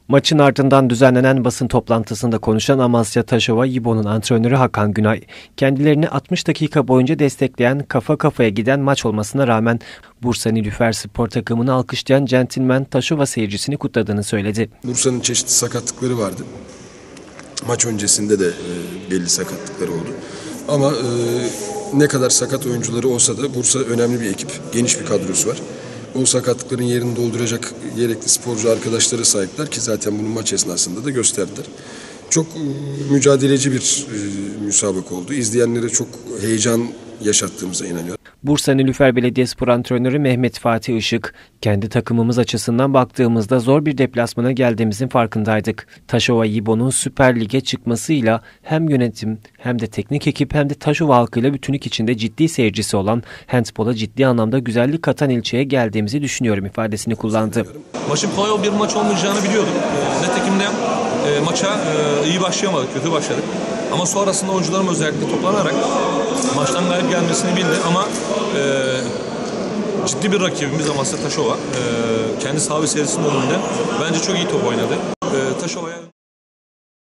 Maçın ardından düzenlenen basın toplantısında konuşan Amasya Taşova Yibo'nun antrenörü Hakan Günay, kendilerini 60 dakika boyunca destekleyen, kafa kafaya giden maç olmasına rağmen Bursa Nilüfer Spor takımını alkışlayan centilmen Taşova seyircisini kutladığını söyledi. Bursa'nın çeşitli sakatlıkları vardı. Maç öncesinde de belli sakatlıkları oldu. Ama ne kadar sakat oyuncuları olsa da Bursa önemli bir ekip, geniş bir kadrosu var. O sakatlıkların yerini dolduracak gerekli sporcu arkadaşlara sahipler ki zaten bunu maç esnasında da gösterdiler. Çok mücadeleci bir müsabaka oldu. İzleyenlere çok heyecan yaşattığımıza inanıyorum. Bursa Nilüfer Belediyespor antrenörü Mehmet Fatih Işık, kendi takımımız açısından baktığımızda zor bir deplasmana geldiğimizin farkındaydık. Taşova Yibo'nun Süper Lig'e çıkmasıyla hem yönetim hem de teknik ekip hem de Taşova halkıyla bütünlük içinde ciddi seyircisi olan, handbola ciddi anlamda güzellik katan ilçeye geldiğimizi düşünüyorum ifadesini kullandı. Maçın kolay bir maç olmayacağını biliyordum. Nitekim de maça iyi başlayamadık, kötü başladık. Ama sonrasında oyuncularım özellikle toplanarak maçtan galip gelmesini bildi ama ciddi bir rakibimiz Amasya Taşova. Kendi saha ve serisinin önünde bence çok iyi top oynadı. Taşova'ya